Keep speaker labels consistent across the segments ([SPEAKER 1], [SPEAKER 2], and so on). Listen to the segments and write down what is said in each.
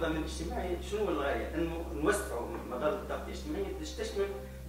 [SPEAKER 1] الضمان الاجتماعي شنو الغايه؟ انه نوسعوا مظله التغطيه الاجتماعيه باش تشمل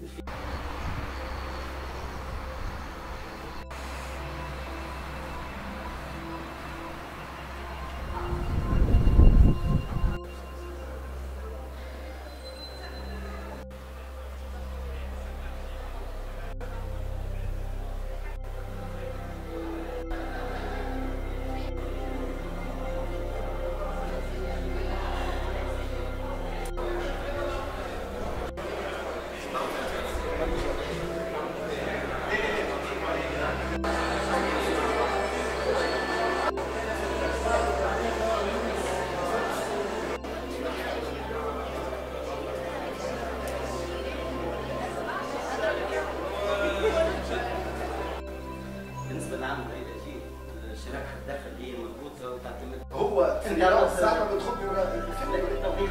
[SPEAKER 1] الشراكه الداخليه مضبوطه وتعتمد
[SPEAKER 2] هو انت ساعه ما تدخل
[SPEAKER 1] التوظيف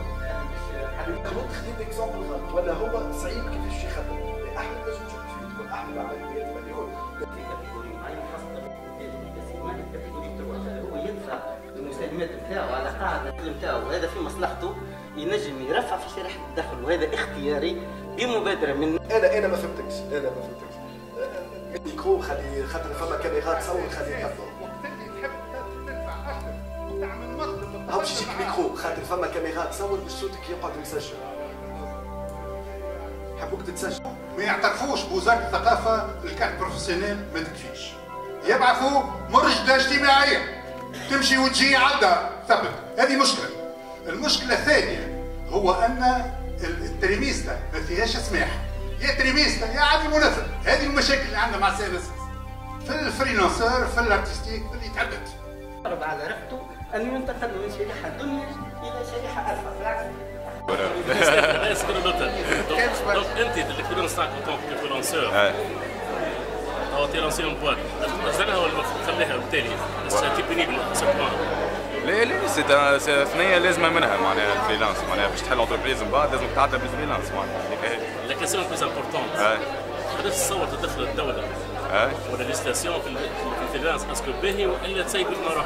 [SPEAKER 2] خليني اكزومبل غلط ولا هو صعيب كيفاش يخدم؟ احمد لازم تشوف فيه تقول احمد عمليات مليون
[SPEAKER 1] في كاتيجوري معين خاصه بالكاتيجوري هو يدفع المساهمات نتاعو على قاعده نتاعو وهذا في مصلحته ينجم يرفع في شريحه الدخل وهذا اختياري بمبادره من
[SPEAKER 2] انا ما فهمتكش ميكرو خلي خاطر فما كاميرات تصور خلي يقدر
[SPEAKER 3] وقت اللي تحب تدفع اكثر وتعمل مطلب
[SPEAKER 2] هاوش يجيك ميكرو خاطر فما كاميرات تصور باش صوتك يقعد يسجل حبوك تتسجل
[SPEAKER 3] ما يعترفوش بوزارة الثقافة الكارت بروفيسيونيل ما تكفيش يبعثوا مرشدة اجتماعية تمشي وتجي عدة ثبت هذه مشكلة. المشكلة الثانية هو أن التريميستا ما فيهاش سماح يا تريميستا يا عادي منافق. هذه المشاكل اللي عندنا مع السيرفيس في الفريلانسر في الارتستيك في اللي يتعبد.
[SPEAKER 1] قرب على رغبته أن ينتقل من شريحة دنيا إلى شريحة أرفع بالعكس.
[SPEAKER 4] Donc, l'expérience تاعك كونتون كفريلانسور أو تي لانسي بواك أجلها ولا خليها بالتالي سي بينيبل سي بوان
[SPEAKER 5] لا ثنيه لازمه منها معناها الفريلانس معناها باش تحل اونتربريز من بعد لازم تعدى بالفريلانس معناها
[SPEAKER 4] لا كيسيون بلوز امبورتونت قداش تصور تدخل الدوله ولا ليستاسيون في الفريلانس اسكو باهي والا تسيب المراحل؟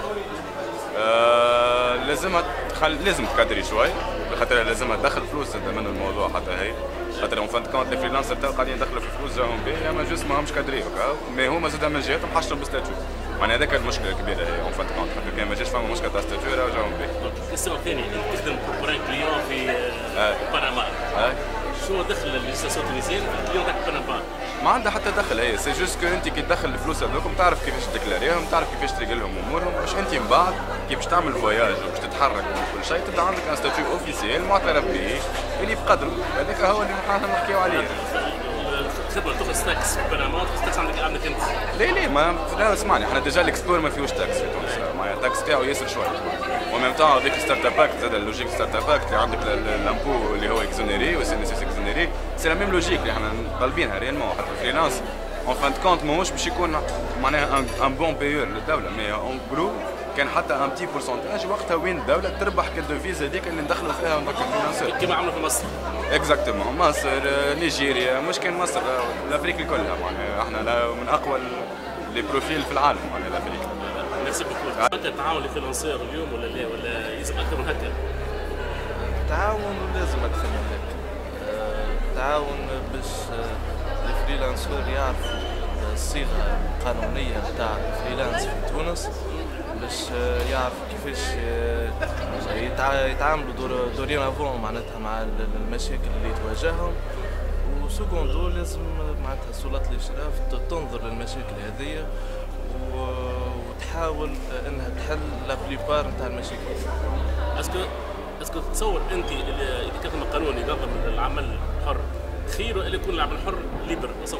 [SPEAKER 5] لازم تقدري شوي خاطر لازمها تدخل فلوس انت من الموضوع حتى هي خاطر اون فان كونت لي فريلانسر تاعو قاعدين يدخلوا في فلوس جاهم باهي اما جوست ماهمش قادرين مي هما زاد من جهتهم حشروا بالستاتيو معناها هذاك المشكله الكبيره هي اون فان كونت خاطر كان ما جاش فما مشكله تاع ستاتيو راهو جاهم باهي.
[SPEAKER 4] الكيستيون الثانيه انت تخدم بور ان كليون في بنما شو دخل الليستاسيون التونسيين في الكليون تاعك بنما؟
[SPEAKER 5] ما عندها حتى دخل هي سي جوست كو انت كي تدخل الفلوس هذوكم تعرف كيفاش تديكلاريهم تعرف كيفاش تريقل لهم امورهم باش انت من بعد كي باش تعمل فواياج وباش تتحرك وكل شيء تبدا عندك ان ستاتيو اوفيسيال معترف به اللي بقدره هذاك هو اللي نحكيو عليه.
[SPEAKER 4] الخدمه تاخذ تاكس في بنما تاخذ تاكس عندك انت؟
[SPEAKER 5] لا ما اسمعني احنا ديجا الاكسبور ما فيهوش تاكس في تونس معناها التاكس تاعو ياسر شويه وميم طون هذيك ستارت اب اكت زاد اللوجيك ستارت اب اكت اللي عندك الامبو اللي هو اكزونيري والسي ان اس اس اكزونيري سي لا ميم لوجيك اللي احنا طالبينها ريالمون حتى الفريلانس اون فان كونت ماهوش باش يكون معناها ان بون بايور للدوله مي اون جرو كان حتى ان بتي بورسونتاج وقتها وين الدوله تربح كالدوفيز هذيك اللي ندخلوا فيها دوك الفريلانسر
[SPEAKER 4] كيما عملوا في مصر.
[SPEAKER 5] اكزاكتومون مصر نيجيريا مش كان مصر الافريقيا كلها معناها احنا من اقوى لي بروفيل في العالم معناها الافريقي.
[SPEAKER 4] ميرسي بوكو. انت التعاون الفريلانسور اليوم ولا لا ولا يلزم اكثر من هكا؟
[SPEAKER 6] التعاون لازم اكثر من هكا. التعاون باش الفريلانسور يعرفوا الصيغه القانونيه نتاع الفريلانس في تونس باش يعرفوا كيفاش يتعاملوا دورينافون معناتها مع المشاكل اللي تواجههم وسكوندو لازم معناتها سلطات الاشراف تنظر للمشاكل هذيا وتحاول انها تحل لا بليبار نتاع المشاكل.
[SPEAKER 4] اسكو تصور انت اذا كان القانون ينظم العمل الحر خير ولا يكون العمل الحر ليبر 100%؟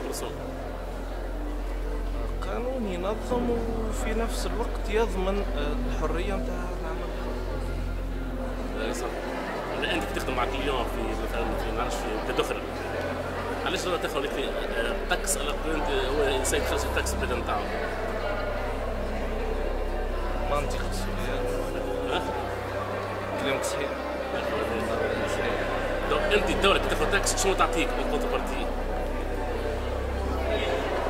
[SPEAKER 6] قانون ينظم وفي نفس الوقت يضمن الحريه نتاع العمل الحر.
[SPEAKER 4] صح. انت تخدم مع كليون في مثلا في نعرفش في تدخل علاش لا تاخذ في تاكس على انت هو يسيب خاص التاكس بدل نتاعو؟
[SPEAKER 6] منطق السؤال كلامك صحيح.
[SPEAKER 4] دونك انت الدوله كي تاخذ تاكس شنو تعطيك من كونتر بارتي؟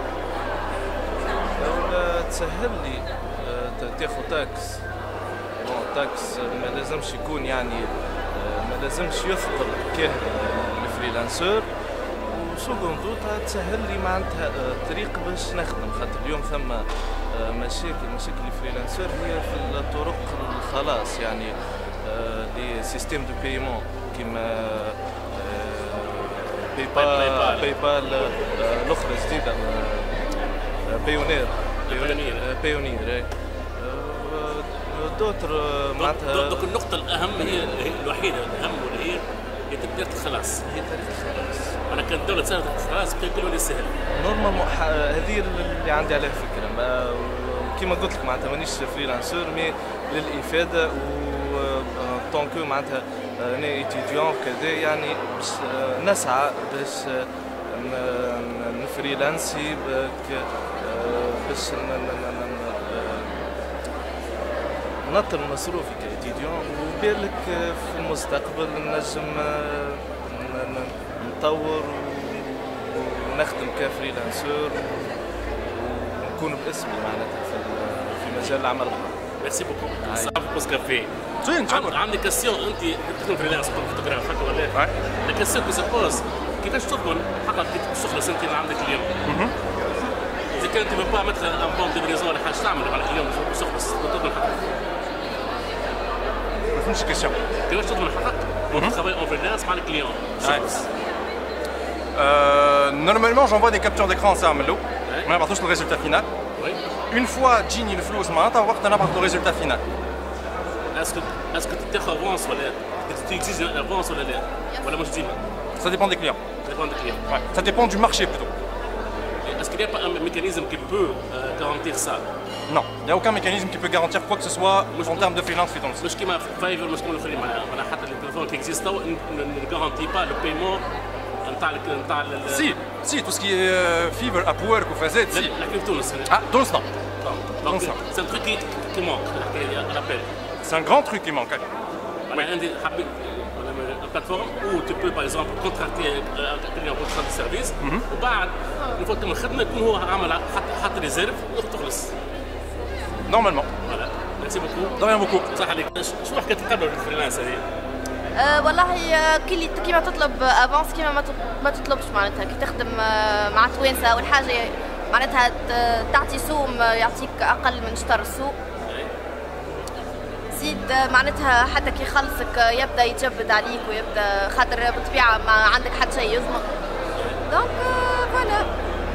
[SPEAKER 6] الدولة تسهل لي تاخذ تاكس بون تاكس ما لازمش يكون يعني ما لازمش يثقل كاهل الفريلانسور. وسكوندو تسهل لي معناتها طريق باش نخدم، خاطر اليوم ثم مشاكل الفريلانسور هي في الطرق الخلاص، يعني لي سيستيم دو بايمون كيما باي بال الاخرى جديده بايونير دوتر معناتها.
[SPEAKER 4] دوك النقطة الأهم هي الوحيدة الأهم واللي هي تبدأ الخلاص.
[SPEAKER 6] هي طريقة الخلاص.
[SPEAKER 4] أنا كانت الدولة سهلة الخلاص كله اللي سهل.
[SPEAKER 6] نورمالمون هذه اللي عندي عليها فكرة. كيما قلت لك معناتها مانيش فريلانسور مي للإفادة و طونكو معناتها أنا إيتيديون كذا يعني باش نسعى باش نفريلانسي باش نطر مصروفي كإيتيديون، وبالك في المستقبل نجم نطور ونخدم كفريلانسور ونكون باسمي معناتها في مجال العمل الحر.
[SPEAKER 4] ميرسي بوكو. صافي بوس كافي.
[SPEAKER 5] زين
[SPEAKER 4] عندي كاسيون، انت تخدم فريلانس فوتوغراف هكا ولا؟ لا كاسيون كي سبوز كيفاش تضمن حقك كي تخلص انت اللي عندك اليوم؟ اذا كان انت ما مثلا ان بون دي بريزون ولا حاجه تعمل على اليوم تخلص تضمن حقك.
[SPEAKER 5] ما فهمتش الكيسيون.
[SPEAKER 4] كيفاش تضمن حقك؟ ترافاي اون فريلانس مع الكليون.
[SPEAKER 5] Normalement, j'envoie des captures d'écran ça à Melo. On va voir le résultat final. Une fois Gini le flou, on va voir le résultat final.
[SPEAKER 4] Est-ce que tu t'es avance ou tu exiges une avance ou la
[SPEAKER 5] Ça dépend des clients.
[SPEAKER 4] Ça dépend des clients.
[SPEAKER 5] Ouais. Ça dépend du marché plutôt.
[SPEAKER 4] Est-ce qu'il n'y a pas un mécanisme qui peut garantir ça?
[SPEAKER 5] Non, il n'y a aucun mécanisme qui peut garantir quoi que ce soit en termes de freelance.
[SPEAKER 4] مش كيما فايفر مش كيما الآخرين معناها حتى التليفون qui existe ne garantit pas le paiement نتاع
[SPEAKER 5] Si, tout ce qui est Fiverr, Upwork ou Fazet, si.
[SPEAKER 4] لكن في تونس.
[SPEAKER 5] Ah, Tunisie.
[SPEAKER 4] Donc c'est un truc qui manque à l'appel.
[SPEAKER 5] C'est un grand truc qui manque.
[SPEAKER 4] Une plateforme où tu peux par exemple contracter un client pour faire des services وبعد une fois que تم الخدمة يكون هو عمل حط ريزيرف وتخلص.
[SPEAKER 5] Normalement.
[SPEAKER 4] Voilà. Merci beaucoup.
[SPEAKER 5] De rien beaucoup.
[SPEAKER 4] صح عليك. شو حكاية تقبلوا الفريلانس هذه؟
[SPEAKER 7] والله كيما تطلب افونس كيما ما تطلبش معناتها كي تخدم مع توانسه اول حاجه معناتها تعطي سوم يعطيك اقل من شطر السوق. زيد معناتها حتى كي يخلصك يبدا يتجبد عليك ويبدا خاطر بالطبيعه ما عندك حتى شيء يضمن. دونك فوالا.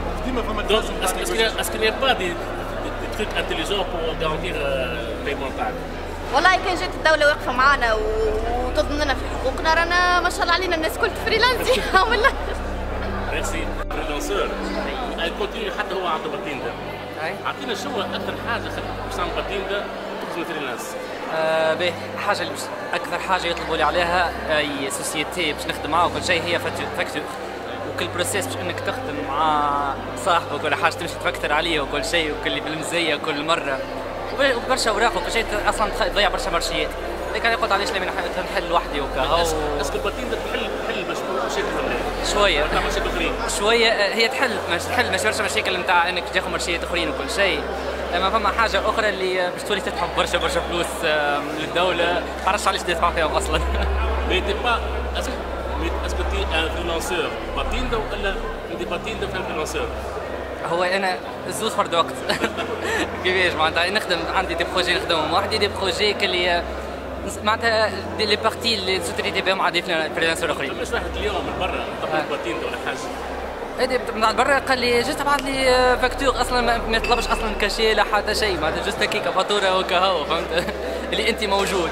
[SPEAKER 4] Est-ce qu'il n'y a pas des trucs intelligents pour garantir le paiement تاعك؟
[SPEAKER 7] والله كان جات الدولة واقفة معانا وتضمن لنا في حقوقنا رانا ما شاء الله علينا الناس كل فريلانسي والله.
[SPEAKER 4] ميرسي. فريلانسور كونتينيو حتى هو عنده باتيندا. اعطينا شو أكثر حاجة باش تعمل باتيندا تخدم فريلانس؟
[SPEAKER 8] باهي حاجة اللي أكثر حاجة يطلبوا لي عليها أي سوسيتي باش نخدم معاه وكل شيء هي فاكتور. وكل بروسيس باش انك تخدم مع صاحبك ولا حاجة تمشي تفكتر عليه وكل شيء وكل بالمزية كل مرة. وبرشا اوراق وكل شيء اصلا تضيع برشا مرشيات. هذيك انا قلت علاش لما نحل لوحدي وكا.
[SPEAKER 4] اسكو الباتين تحل مشاكل
[SPEAKER 8] شويه
[SPEAKER 4] مشاكل اخرين
[SPEAKER 8] شويه هي تحل مش برشا مشاكل نتاع انك تاخذ مرشيات اخرين وكل شيء. اما فما حاجه اخرى اللي باش تولي تدفع برشا فلوس للدوله ما عرفتش علاش تدفع فيهم اصلا.
[SPEAKER 4] مي تي با اسكو تي ان فريلانسور باتين ولا انت باتين في فريلانسور؟
[SPEAKER 8] هو انا الزوز فرد وقت. كيفاش معناتها نخدم عندي دي بروجي نخدمهم وحدي دي بروجي كلي معناتها لي بارتي اللي سوتريتي بهم عادي فريلانسر اخرين.
[SPEAKER 4] مش واحد اليوم من برا طلب باتين ولا حاجه؟
[SPEAKER 8] هذه من برا قال لي جست بعث لي فاكتور اصلا ما يطلبش اصلا كاشي لا حتى شيء معناتها جست هكيك فاتوره وكهو فهمت اللي انت موجود.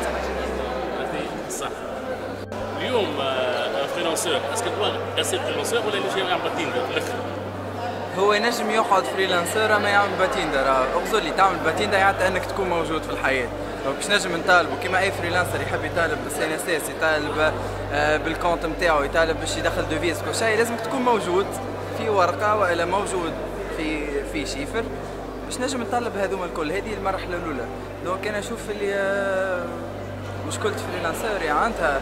[SPEAKER 4] صح. اليوم فريلانسور اسكو يصير فريلانسور ولا اللي جاي يعمل باتين
[SPEAKER 9] هو ينجم يقعد فريلانسر ما يعمل باتيندا. راه اغزر لي تعمل باتيندا يعني انك تكون موجود في الحياه. باش نجم نطالبوا كيما اي فريلانسر يحب يطالب بالسي ان اس اس يطالب بالكونت نتاعو يطالب باش يدخل دوفيز كل شيء لازم تكون موجود في ورقه والا موجود في شيفر باش نجم نطالب هذوما الكل. هذه المرحله الاولى. دونك انا اشوف اللي مشكله فريلانسر يعني عندها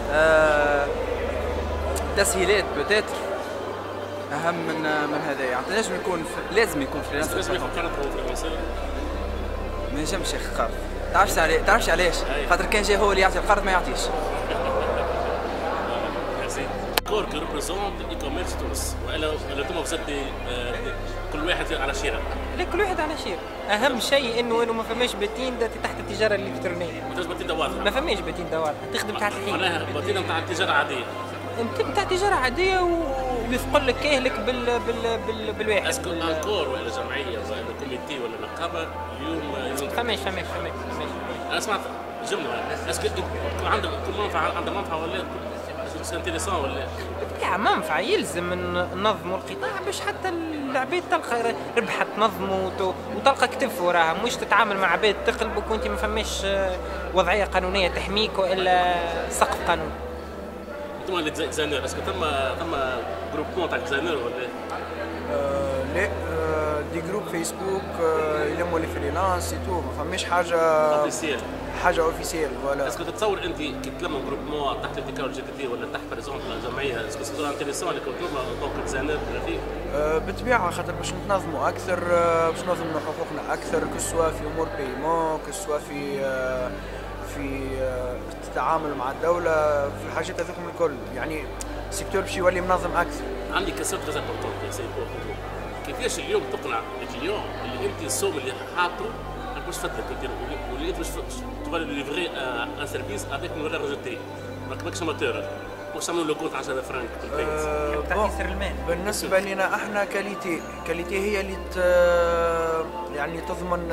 [SPEAKER 9] تسهيلات بوتيتر اهم من هذا. يعني لازم يكون فريلانسر.
[SPEAKER 4] لازم يكون فريلانسر.
[SPEAKER 9] ما ينجمش ياخذ قرض. تعرفش علاش؟ خاطر كان جاي هو اللي يعطي القرض ما يعطيش.
[SPEAKER 4] كور كي ريبريزونت اي كوميرس تونس والا انتم وصلتي كل واحد على شيره.
[SPEAKER 10] لا كل واحد على شيره. اهم شيء انه ما فماش باتين تحت التجاره الالكترونيه.
[SPEAKER 4] ما باتين واضحه.
[SPEAKER 10] ما فماش باتين واضحه تخدم تحت الحين.
[SPEAKER 4] معناها باتين نتاع التجاره عاديه.
[SPEAKER 10] نتاع تجاره عاديه ويثقل لك كاهلك بالواحد.
[SPEAKER 4] اسكو انكور ولا جمعيه ولا كوميتي ولا نقابه اليوم لازم
[SPEAKER 10] فماش.
[SPEAKER 4] انا سمعت جمله اسكو عندك كل منفعه عندها منفعه ولا سي انتيريسون ولا
[SPEAKER 10] بالطبيعه منفعه يلزم ننظموا القطاع باش حتى العباد تلقى ربحت تنظموا وتلقى كتف وراها مش تتعامل مع عباد تقلبك وانت ما فماش وضعيه قانونيه تحميك والا سقف قانوني.
[SPEAKER 4] انتم اللي ديزاينر اسكو ثم جروب تاع ديزاينر ولا
[SPEAKER 9] لا دي جروب فيسبوك يلموا لي فريلانس تو ما فماش حاجه اوفيسيال فوالا.
[SPEAKER 4] اسكو تتصور انت كي تلم جروب تحت الابتكار الجديدي ولا تحت بريزونت جمعيه اسكو سي انتريسون لك دونك ديزاينر جرافيك؟
[SPEAKER 9] بالطبيعه خاطر باش نتنظموا اكثر باش نضمنوا حقوقنا اكثر كسوا في امور بيمون كسوا في التعامل مع الدوله في الحاجات هذوكم الكل يعني السيكتور باش يولي منظم اكثر.
[SPEAKER 4] عندي كسر تريز امبورتون سي كيفاش اليوم تقنع الكليون اللي انت السوم اللي حاطه مش فاتك واللي انت مش تبغى ليفري ان سيرفيس افيك اون فالور اجوتي ماكش اماتور مش تعملوا لو كونت 10 فرانك في البيت
[SPEAKER 10] تعطي سر المال.
[SPEAKER 9] بالنسبه لنا احنا كاليتي هي اللي يعني تضمن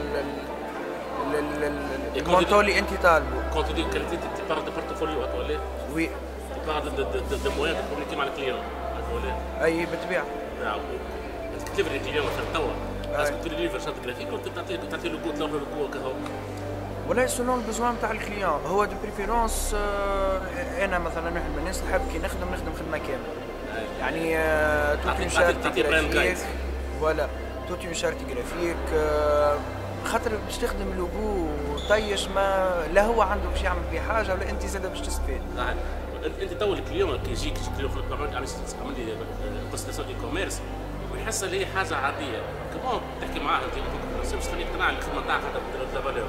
[SPEAKER 9] المونتو اللي انت طالبه.
[SPEAKER 4] كونت دي كاليتي تي بار دو بورتفوليو ولا
[SPEAKER 9] وي
[SPEAKER 4] تي بار دو موان كومونيكي مع الكليون ولا
[SPEAKER 9] اي بالطبيعه.
[SPEAKER 4] تليفري الكليون مثلا توا اسكو تليفر شات جرافيك ولا تعطي له كود لوحه القوه كهو
[SPEAKER 9] ولا سولون البزوان تاع الكليون هو دو بريفيرونس. انا مثلا واحد من الناس نحب كي نخدم خدمه كامله يعني توت اون شارت جرافيك ولا توت اون شارت جرافيك خاطر باش تخدم لوغو طيش ما لا هو عنده باش يعمل بيه حاجه ولا انت زاد باش تستفاد.
[SPEAKER 4] انت تو الكليون كي يجيك كليون عمل لي بريستاسيون اي كوميرس ويحس اللي هي حاجه عاديه كمان تحكي معاه انت باش تخليه يقتنع الخدمه تاعك لا فالور.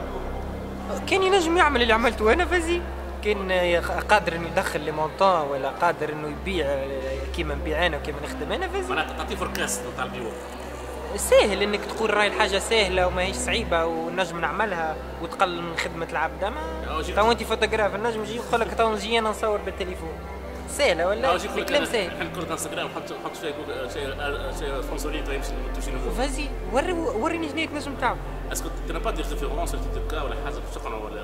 [SPEAKER 10] كان ينجم يعمل اللي عملته انا فازي كان قادر انه يدخل لي مونطون ولا قادر انه يبيع كيما نبيع انا وكيما نخدم انا فازي.
[SPEAKER 4] معناتها تعطيه فركاس تاع البيوع
[SPEAKER 10] ساهل انك تقول راي الحاجه سهله وما هيش صعيبه ونجم نعملها وتقلل من خدمه العبد. اما تو انت فوتوغراف النجم يجي يقول لك تو نجي انا نصور بالتليفون سهله ولا الكلام سهل.
[SPEAKER 4] الحين كره انستغرام حط فيها شيء سبونسوري يمشي تمشي له
[SPEAKER 10] فازي وريني شنو تنجم تعمل.
[SPEAKER 4] اسكو تي با دير ريفيرونس تبكا ولا حاجه في شقنا ولا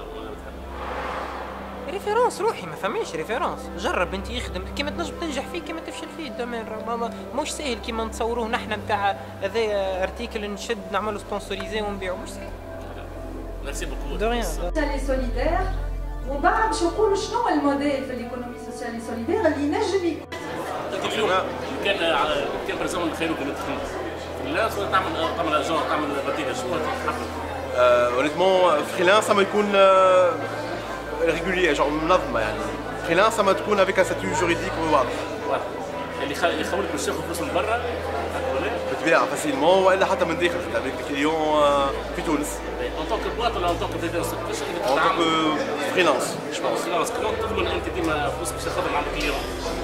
[SPEAKER 10] ريفيرونس روحي ما فماش ريفيرونس. جرب انت يخدم كيما تنجم تنجح فيه كيما تفشل فيه الدومين مش سهل كيما نتصوروه نحن نتاع هذا ارتيكل نشد نعملوا سبونسوريزي ونبيعوا مش سهل.
[SPEAKER 4] ميرسي بوكو.
[SPEAKER 10] دو ريان.
[SPEAKER 11] سوسيالي سوليدير ومن بعد باش نقولوا شنو هو الموديل في الايكونومي سوسيالي سوليدير اللي ينجم يكون.
[SPEAKER 4] انت اليوم كان بريزون نخيروك انك تخدم فريلانس ولا تعمل اجون تعمل بديله شنو تحب؟
[SPEAKER 2] اونيتمون فريلانس اما يكون ريغولير جون منظمه يعني فريلانس اما تكون افيك ان ستاتيو جوريديك واضح
[SPEAKER 4] اللي يخولك باش تاخذ فلوس من برا
[SPEAKER 2] بالطبيعه فاسيلمون والا حتى من داخل افيك الكليون في تونس.
[SPEAKER 4] ان طونك بواط ولا ان طونك فريلانس؟
[SPEAKER 2] ان طونك فريلانس جو بونس.
[SPEAKER 4] فريلانس كيما تضمن انت ديما فلوس باش تاخذهم على الكليون؟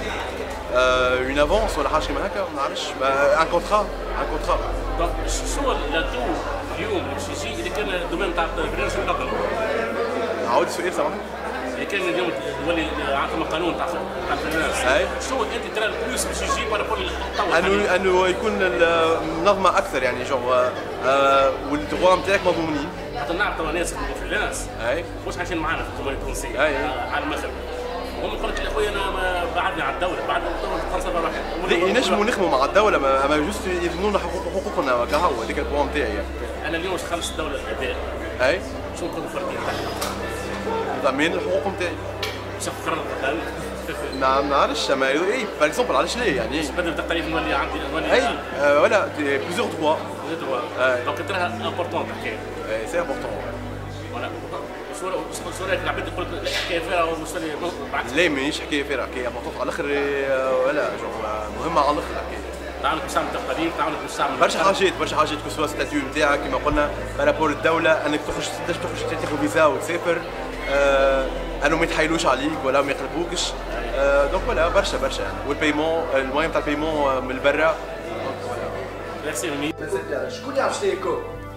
[SPEAKER 2] اون افونس ولا حاجه كيما هكا ما نعرفش ان كونترا
[SPEAKER 4] دونك شنو لاتو اليوم اللي باش يجي اذا كان الدومين تاع الفريلانس ينقل؟
[SPEAKER 2] عاود السؤال سامحني.
[SPEAKER 4] اللي كان اليوم يولي عندنا قانون تاع الفريلانس شنو انت ترى الفلوس باش يجي بارابور للتطور؟
[SPEAKER 2] انه يكون منظمه اكثر يعني جون والدغوا نتاعك مضمونين.
[SPEAKER 4] حتى نعرف توا ناس يخدموا فريلانس مش عايشين معنا في الجمهوريه التونسيه على المغرب هم يقول لك يا خويا انا بعدني على الدوله بعد فرنسا روحي
[SPEAKER 2] ينجموا نخدموا مع الدوله اما جوست يضمنوا حقوقنا كهو هذيك البوان نتاعي.
[SPEAKER 4] انا اليوم باش نخلص الدوله الاداء شنو نكونوا فردين
[SPEAKER 2] ضامنين الحقوق نتاعي.
[SPEAKER 4] باش نقرر
[SPEAKER 2] ما نعرفش اما اي باغ اكزومبل علاش ليه يعني
[SPEAKER 4] باش بدل التعريف نولي عندي نولي
[SPEAKER 2] ولا بليزيور دوا
[SPEAKER 4] دونك تراها امبورطون تحكي
[SPEAKER 2] سي امبورطون
[SPEAKER 4] فوالا. شو رايك العباد يقول لك حكايه فيها
[SPEAKER 2] لا ماهيش حكايه فيها حكايه امبورطون على الاخر ولا مهمه على الاخر الحكايه.
[SPEAKER 4] تعاونك باش تعمل تقارير، تعاونك باش تعمل
[SPEAKER 2] برشا حاجات كسوا ستاتيو نتاعك كما قلنا بارابور الدوله انك تخرج تاخذ فيزا وتسافر انه ما يتحايلوش عليك ولا ما يقلبوكش دونك فوالا برشا يعني والبيمون المهم تاع البيمون من برا
[SPEAKER 4] ميرسي ميمي.
[SPEAKER 9] شكون يعرف شنو هي كو؟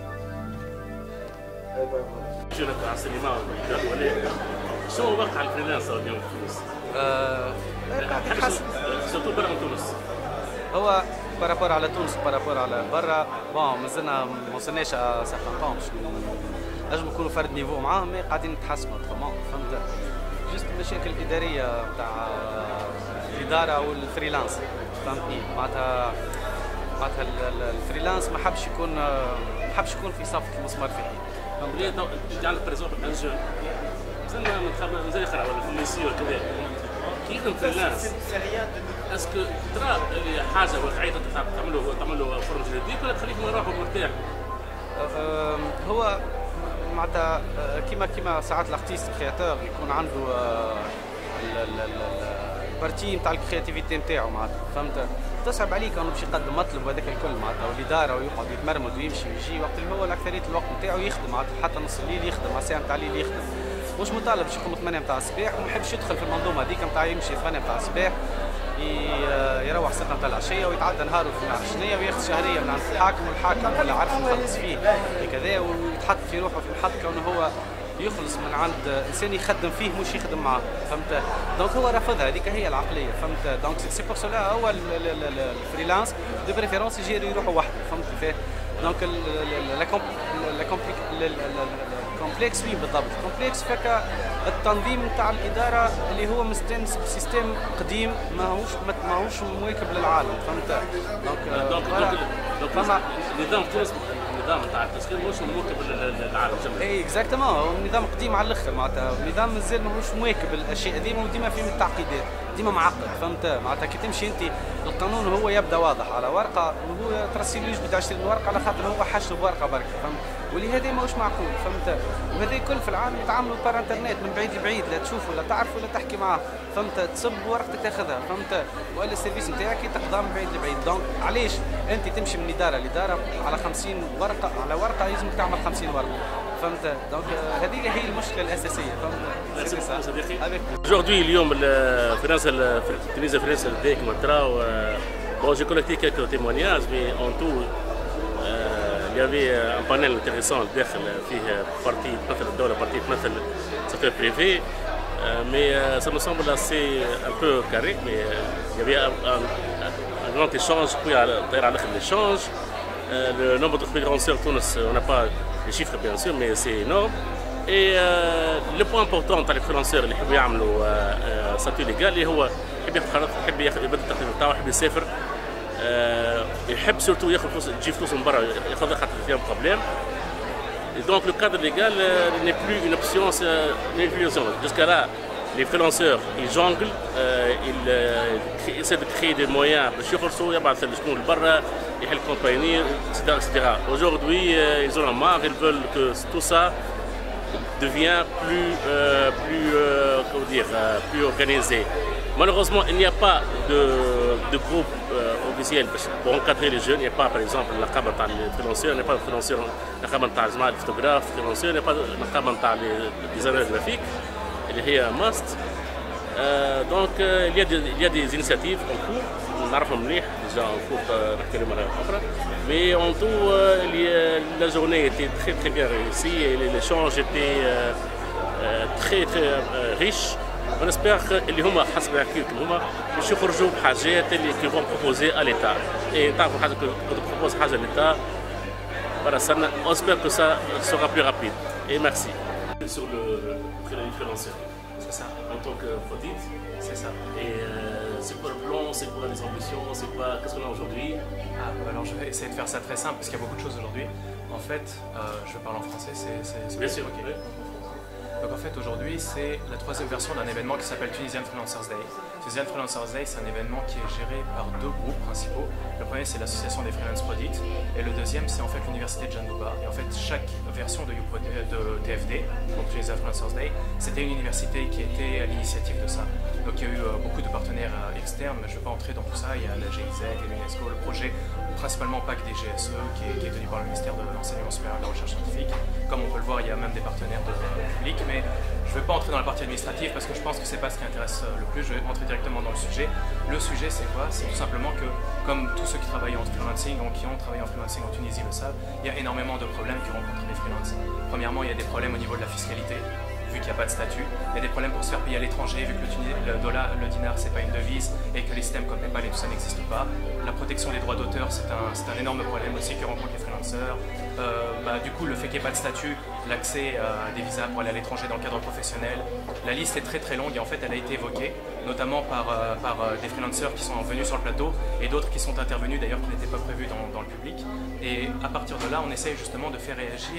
[SPEAKER 4] جينا تاع السينما ولا شنو الواقع على الفريلانس اليوم في تونس؟ سورتو برا من تونس.
[SPEAKER 12] هو بارابور على تونس بارابور على برا بون مازلنا ما وصلناش ا سارتان طون باش نجم نكونوا فرد نيفو معاهم مي قاعدين نتحسنوا فهمت جست المشاكل الاداريه نتاع الاداره والفريلانس فهمتني معناتها الفريلانس ما حبش يكون في صفة المسمار في الحين.
[SPEAKER 4] انت عندك بريزون ان جون مازال يقرا ولا في الليسي وكذا كيف الفريلانس اسكو ترى اللي حاجه واقعيه تعملوا فورم جديد ولا تخليك روحك مرتاح؟
[SPEAKER 12] هو معناتها كيما ساعات الارتيست كرياتور يكون عنده البارتي نتاع الكرياتيفيتي نتاعو معناتها فهمت تصعب عليك انه باش يقدم مطلب وهذاك الكل معناتها والاداره ويقعد يتمرمد ويمشي ويجي وقت اللي هو اكثريه الوقت نتاعو يخدم معناتها حتى نص الليل يخدم على الساعه نتاع الليل يخدم مش مطالب باش يقوم 8 نتاع الصباح وما يحبش يدخل في المنظومه هذيك نتاع يمشي 8 نتاع الصباح يروح 6 نتاع العشيه ويتعدى نهاره في العشيه وياخذ شهريه من عند الحاكم والحاكم ولا عارف يخلص فيه كذا ويتحط في روحه في محط كونه هو يخلص من عند انسان يخدم فيه مش يخدم معاه فهمت دونك هو رافضها هذيك هي العقليه فهمت دونك سي بور سولا هو الفريلانس دو بريفيرونس يجي يروحوا وحده فهمت كيفاه دونك الكومبلكس وين بالضبط الكومبلكس فك التنظيم نتاع الاداره اللي هو مستانس بسيستم قديم ماهوش مواكب للعالم فهمت
[SPEAKER 4] دونك نظام تونس النظام نتاع التسخير ماهوش مواكب للعالم
[SPEAKER 12] اي اكزاكتومون هو نظام قديم على الاخر معناتها النظام مازال ماهوش مواكب الاشياء ديما وديما فيه التعقيدات ديما معقد فهمت معناتها كي تمشي انت القانون هو يبدا واضح على ورقه وهو ترسل يجبد 20 ورقه على خاطر هو حشر بورقه برك فهمت ولهذا ماهوش معقول فهمت وهذا الكل في العالم يتعاملوا بار انترنت من بعيد لبعيد لا تشوف ولا تعرف ولا تحكي معاه فهمت تصب ورقتك تاخذها فهمت ولا السيرفيس نتاعك تقضى من بعيد لبعيد دونك علاش انت تمشي من اداره لاداره على 50 ورقه على ورقه لازمك تعمل 50 ورقه فهمت دونك هذه هي المشكله الاساسيه فهمت
[SPEAKER 4] aujourd'hui اليوم الفرنسا تونس فرنسا ديك متراو bon j'ai collecté quelques témoignages mais en tout il y avait un panel intéressant داخل فيه بارتي تمثل الدوله بارتي تمثل secteur privé mais ça me semble assez un peu carré mais il y avait un grand échange puis طاير على الاخر l'échange le nombre de freelanceurs Tunis on n'a pas les chiffres bien sûr mais c'est énorme et le point important تاع les freelanceurs اللي يحبوا يعملوا statut légal اللي هو يحب يبدل التقدير نتاعو يحب يسافر يحب سورتو ياخذ فلوس تجي فلوس من برا ياخذها خاطر فيها بروبليم et donc le cadre légal n'est plus une option c'est une illusion jusqu'à là les freelanceurs ils jonglent ils essaient de créer des moyens باش يخلصوا يبعث شكون لبرا يحل كومباني etc. Aujourd'hui ils en ont marre ils veulent que tout ça devient plus organisé. Malheureusement, il n'y a pas de groupe officiel pour encadrer les jeunes. Il n'y a pas, par exemple, la Kaban les freelanceurs, il n'y a pas de freelanceurs, la Kaban les photographes, freelanceurs, il n'y a pas la Kaban les designers graphiques. Il y a un must. Donc, il y a des initiatives en cours. نعرفهم مليح déjà en cours نحكي مرة أخرى. Mais en tout, la journée était très bien réussie et l'échange était très riche. On espère اللي هما حسب حكيتكم هما باش يخرجوا بحاجات اللي كي vont proposer à l'État. Et تعرفوا حاجة كنت propose حاجة l'État voilà ça on espère que ça sera plus rapide. Et merci. Sur le freelanceur. C'est ça. En tant que audit. C'est ça. Et c'est quoi le plan, c'est quoi les ambitions, c'est quoi, qu'est-ce qu'on a aujourd'hui?
[SPEAKER 13] Alors je vais essayer de faire ça très simple parce qu'il y a beaucoup de choses aujourd'hui. En fait, je vais parler en français, c'est
[SPEAKER 4] bien sûr.
[SPEAKER 13] Ok. Oui. Donc en fait aujourd'hui c'est la troisième version d'un événement qui s'appelle Tunisian Freelancers Day. Tunisian Freelancers Day c'est un événement qui est géré par deux groupes principaux. Le premier c'est l'association des freelance Prodit et le deuxième c'est en fait l'université de Jandouba. Et en fait chaque version de TFD, donc Tunisian Freelancers Day, c'était une université qui était à l'initiative de ça. Donc il y a eu beaucoup de partenaires externes, mais je ne vais pas entrer dans tout ça. Il y a la GIZ et l'UNESCO, le projet principalement PAC des GSE qui est tenu par le ministère de l'Enseignement supérieur et de la Recherche scientifique. Comme on peut le voir, il y a même des partenaires publics, mais je ne vais pas entrer dans la partie administrative parce que je pense que ce n'est pas ce qui intéresse le plus. Je vais entrer directement dans le sujet. Le sujet, c'est quoi? C'est tout simplement que, comme tous ceux qui travaillent en freelancing, qui ont travaillé en freelancing en Tunisie le savent, il y a énormément de problèmes que rencontrent les freelances. Premièrement, il y a des problèmes au niveau de la fiscalité, vu qu'il n'y a pas de statut. Il y a des problèmes pour se faire payer à l'étranger, vu que le dinar, c'est pas une devise, et que les systèmes comme PayPal et tout ça n'existent pas. La protection des droits d'auteur, c'est un énorme problème aussi que rencontrent les freelancers. Du coup, le fait qu'il n'y ait pas de statut, l'accès à des visas pour aller à l'étranger dans le cadre professionnel, la liste est très très longue et en fait elle a été évoquée, notamment par des freelancers qui sont venus sur le plateau et d'autres qui sont intervenus d'ailleurs qui n'étaient pas prévus dans le public. Et à partir de là, on essaye justement de faire réagir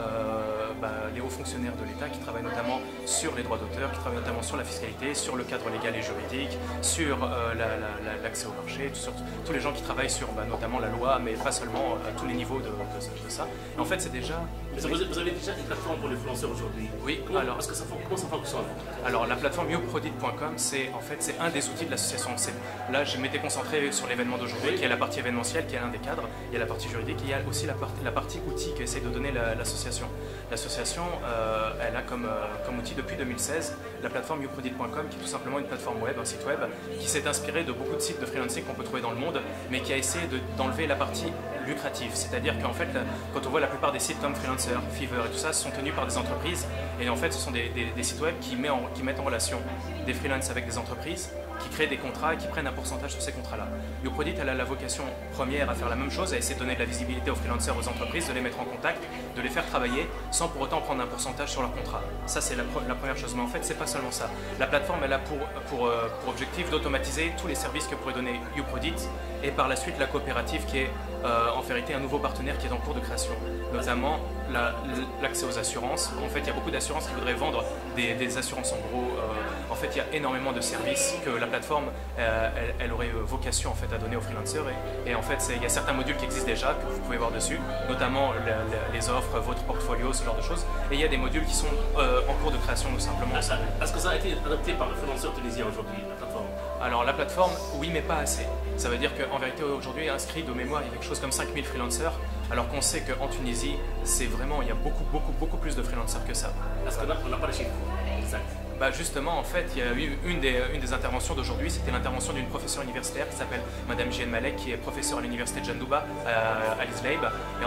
[SPEAKER 13] les hauts fonctionnaires de l'État qui travaillent notamment sur les droits d'auteur, qui travaillent notamment sur la fiscalité, sur le cadre légal et juridique, sur l'accès au marché, sur tous les gens qui travaillent sur notamment la loi, mais pas seulement à tous les niveaux de ça. Et en fait, c'est déjà...
[SPEAKER 4] Vous avez déjà une plateforme pour les freelancers aujourd'hui?
[SPEAKER 13] Oui,
[SPEAKER 4] comment,
[SPEAKER 13] alors...
[SPEAKER 4] Comment ça fonctionne?
[SPEAKER 13] Alors, la plateforme youprodit.com, c'est un des outils de l'association. Là, je m'étais concentré sur l'événement d'aujourd'hui, qui est la partie événementielle, qui est l'un des cadres. Il y a la partie juridique, et il y a aussi la partie outil qu'essaie de donner l'association. L'association, elle a comme outil depuis 2016 la plateforme youprodit.com, qui est tout simplement une plateforme web, un site web, qui s'est inspiré de beaucoup de sites de freelancing qu'on peut trouver dans le monde, mais qui a essayé d'enlever la partie lucrative. C'est-à-dire qu'en fait, quand on voit la plupart des sites comme Freelancer, Fiverr et tout ça, sont tenus par des entreprises, et en fait, ce sont des sites web qui mettent en relation des freelances avec des entreprises, qui créent des contrats et qui prennent un pourcentage sur ces contrats-là. YouProdit, elle a la vocation première à faire la même chose, à essayer de donner de la visibilité aux freelancers, aux entreprises, de les mettre en contact, de les faire travailler sans pour autant prendre un pourcentage sur leur contrat. Ça, c'est la première chose. Mais en fait, c'est pas seulement ça. La plateforme, elle a pour objectif d'automatiser tous les services que pourrait donner YouProdit et par la suite la coopérative qui est en vérité un nouveau partenaire qui est en cours de création. Notamment l'accès aux assurances. En fait, il y a beaucoup d'assurances qui voudraient vendre des assurances en gros. En fait, il y a énormément de services que la plateforme elle aurait vocation en fait à donner aux freelancers et en fait il y a certains modules qui existent déjà que vous pouvez voir dessus, notamment les offres, votre portfolio, ce genre de choses. Et il y a des modules qui sont en cours de création tout simplement.
[SPEAKER 4] Est-ce que ça a été adopté par le freelanceur tunisien aujourd'hui, la plateforme? Alors
[SPEAKER 13] la plateforme, oui, mais pas assez. Ça veut dire qu'en vérité aujourd'hui inscrit de mémoire il y a quelque chose comme 5000 freelancers, alors qu'on sait qu'en Tunisie c'est vraiment il y a beaucoup plus de freelancers que ça.
[SPEAKER 4] Est-ce qu'on n'a pas les chiffres exacts?
[SPEAKER 13] Justement, en fait, il y a eu une des interventions d'aujourd'hui, c'était l'intervention d'une professeure universitaire qui s'appelle Madame Jienne Malek, qui est professeure à l'université de Jandouba, à l'Isleib. Et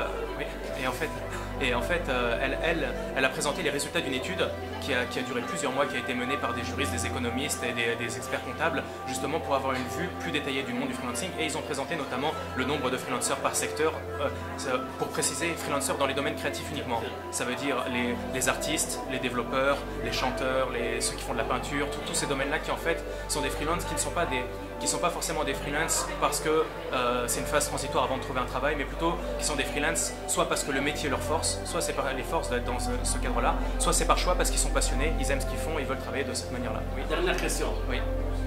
[SPEAKER 13] en fait, elle a présenté les résultats d'une étude qui a duré plusieurs mois, qui a été menée par des juristes, des économistes et des experts comptables, justement pour avoir une vue plus détaillée du monde du freelancing. Et ils ont présenté notamment le nombre de freelancers par secteur, pour préciser freelancers dans les domaines créatifs uniquement. Ça veut dire les artistes, les développeurs, les chanteurs, ceux qui font de la peinture, tous ces domaines-là qui en fait sont des freelances qui ne sont pas forcément des freelances parce que c'est une phase transitoire avant de trouver un travail, mais plutôt qui sont des freelances soit parce que le métier leur force, soit c'est par les forces d'être dans ce cadre-là, soit c'est par choix parce qu'ils sont passionnés, ils aiment ce qu'ils font et ils veulent travailler de cette manière-là.
[SPEAKER 4] Oui. Dernière question.
[SPEAKER 13] Oui.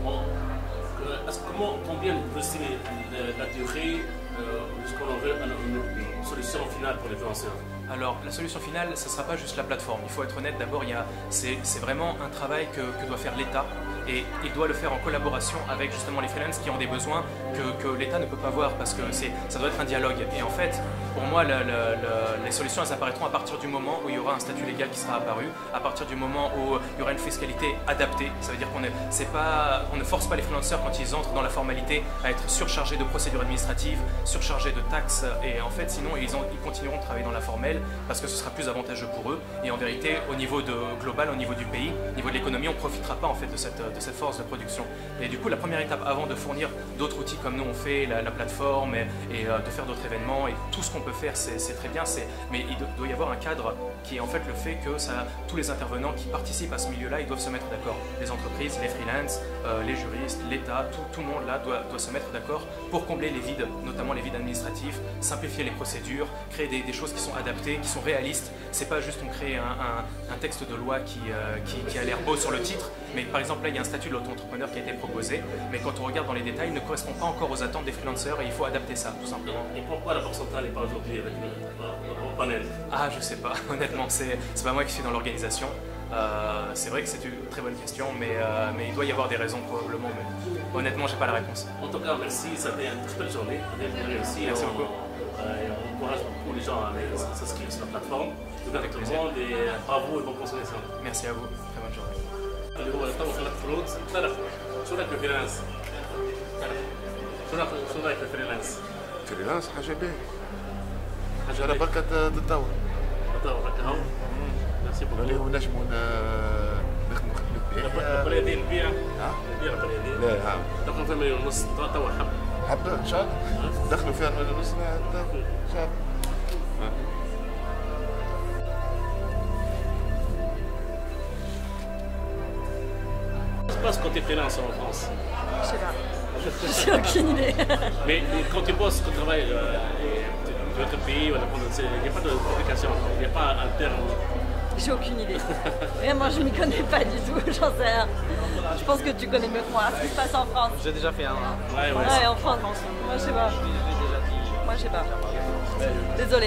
[SPEAKER 4] Combien vous estimez la durée jusqu'on en veut une solution finale pour les freelancers?
[SPEAKER 13] Alors, la solution finale, ce ne sera pas juste la plateforme. Il faut être honnête, d'abord, c'est vraiment un travail que doit faire l'État et il doit le faire en collaboration avec justement les freelances qui ont des besoins que l'État ne peut pas voir parce que ça doit être un dialogue. Et en fait, pour moi, les solutions, elles apparaîtront à partir du moment où il y aura un statut légal qui sera apparu, à partir du moment où il y aura une fiscalité adaptée. Ça veut dire qu'on ne force pas les freelancers quand ils entrent dans la formalité à être surchargés de procédures administratives, surchargés de taxes et en fait, sinon, ils continueront de travailler dans la formelle parce que ce sera plus avantageux pour eux et en vérité au niveau global, au niveau du pays, au niveau de l'économie, on ne profitera pas en fait de cette force de production. Et du coup la première étape avant de fournir d'autres outils comme nous on fait, la plateforme et de faire d'autres événements et tout ce qu'on peut faire c'est très bien, mais il doit y avoir un cadre qui est en fait le fait que tous les intervenants qui participent à ce milieu-là, ils doivent se mettre d'accord. Les entreprises, les freelances, les juristes, l'État, tout le monde là doit se mettre d'accord pour combler les vides, notamment les vides administratifs, simplifier les procédures, créer des choses qui sont adaptées, qui sont réalistes. C'est pas juste on crée un texte de loi qui a l'air beau sur le titre, mais par exemple là il y a un statut de l'auto-entrepreneur qui a été proposé, mais quand on regarde dans les détails, il ne correspond pas encore aux attentes des freelancers et il faut adapter ça tout simplement.
[SPEAKER 4] Et pourquoi la pourcentage n'est pas aujourd'hui avec le panel?
[SPEAKER 13] Ah je sais pas, honnêtement c'est pas moi qui suis dans l'organisation. C'est vrai que c'est une très bonne question, mais il doit y avoir des raisons probablement, mais honnêtement, j'ai pas la réponse.
[SPEAKER 4] En tout cas, merci, ça a été une très belle journée. Merci
[SPEAKER 13] beaucoup.
[SPEAKER 4] On encourage beaucoup les gens à aller s'inscrire sur la plateforme. Avec tout le monde et bravo et bonne continuation.
[SPEAKER 13] Merci à vous, très bonne journée.
[SPEAKER 4] اللي هو تو خلق فلوس تعرف شو رايك بالفريلانس؟ شو رايك بالفريلانس؟
[SPEAKER 14] فريلانس حاجه باهيه حاجه على بركه تتطور
[SPEAKER 4] هكا هو ميرسي بوكو
[SPEAKER 14] اللي هو نجموا نخدموا خدمه باهيه
[SPEAKER 4] القريه ديال البيع البيع القريه ديال
[SPEAKER 14] لا ها
[SPEAKER 4] دخلوا فيها مليون ونص توا
[SPEAKER 14] حب ان شاء الله دخلوا فيها مليون ونص ان شاء الله
[SPEAKER 4] Qu'est-ce que tu es freelance en France?
[SPEAKER 15] Je sais pas. J'ai aucune idée.
[SPEAKER 4] Mais quand tu bosses, quand tu travailles dans notre pays, il n'y a pas de complication, il n'y a pas un terme.
[SPEAKER 15] J'ai aucune idée. Vraiment, je ne m'y connais pas du tout, j'en sais rien. Je pense que tu connais mieux que moi ce qui se passe en France.
[SPEAKER 12] J'ai déjà fait un.
[SPEAKER 15] Ouais, en France. Moi, je sais pas. Moi, je sais pas. Désolée.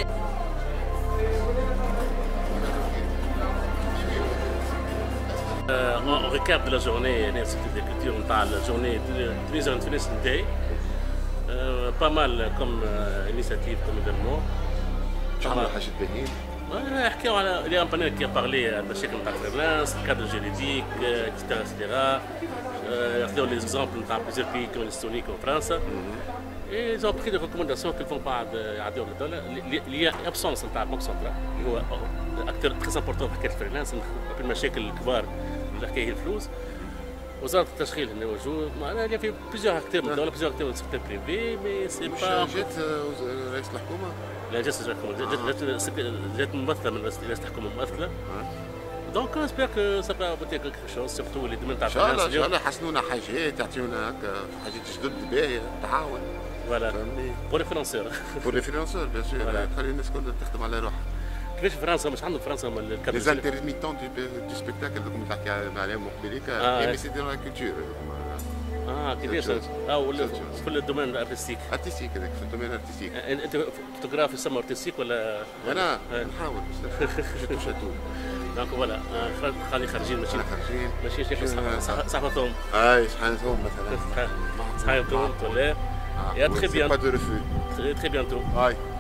[SPEAKER 4] En récap de la journée, l'Institut de culture, on parle de la journée Tunisian Finance Day. Pas mal comme initiative, comme événement.
[SPEAKER 14] تعملوا حاجات باهيين.
[SPEAKER 4] نحكيو على il y a un panel qui a parlé على المشاكل نتاع الفريلانس، الكادر جيريديك، etc. etc. يعطيو les exemples نتاع plusieurs pays comme l'Estonie comme France. Et ils ont pris des recommandations qu'ils font pas يعطيو للدولة. Il y a absence نتاع البنك سنترال اللي هو اكتر تري امبورتون في حكاية الفريلانس، المشاكل الكبار اللي حكاية هي الفلوس. وزارة التشغيل هنا موجود، معناها في بليزيور اكتير من الدولة، بليزيور اكتير من السيكتور بريفي، مي سي با
[SPEAKER 14] جات رئيس الحكومة؟
[SPEAKER 4] لا جات الحكومة، جات ممثلة من رئيس الحكومة ممثلة. دونك اسبير كو سا با ابوتي كلكو شوز سورتو اللي دومين تاع الفريلانس.
[SPEAKER 14] ان شاء الله يحسنونا حاجات، يعطيونا هكا حاجات جدد باهية، تعاون.
[SPEAKER 4] فوالا بور لي فرونسور.
[SPEAKER 14] بور لي فرونسور بيان سور، خلي الناس كلها تخدم على روحها.
[SPEAKER 4] كيفاش فرنسا مش عندهم فرنسا الكادر
[SPEAKER 14] لي زانترميتون دو سبيكتاكل اللي كنت تحكي عليهم قبيليك مي سي دو لا كولتور.
[SPEAKER 4] كيفاش في الدومين الارتستيك؟
[SPEAKER 14] ارتستيك هذاك في الدومين الارتستيك.
[SPEAKER 4] انت فوتوغراف يسمى ارتستيك ولا؟
[SPEAKER 14] انا نحاول جو تو.
[SPEAKER 4] دونك فوالا خلي خارجين ماشي شيخ صحفة ثوم.
[SPEAKER 14] صحفة ثوم مثلا.
[SPEAKER 4] صحفة ثوم ولا؟ يا تخي بيان.
[SPEAKER 14] با دو ريفو.
[SPEAKER 4] تخي بيانتو.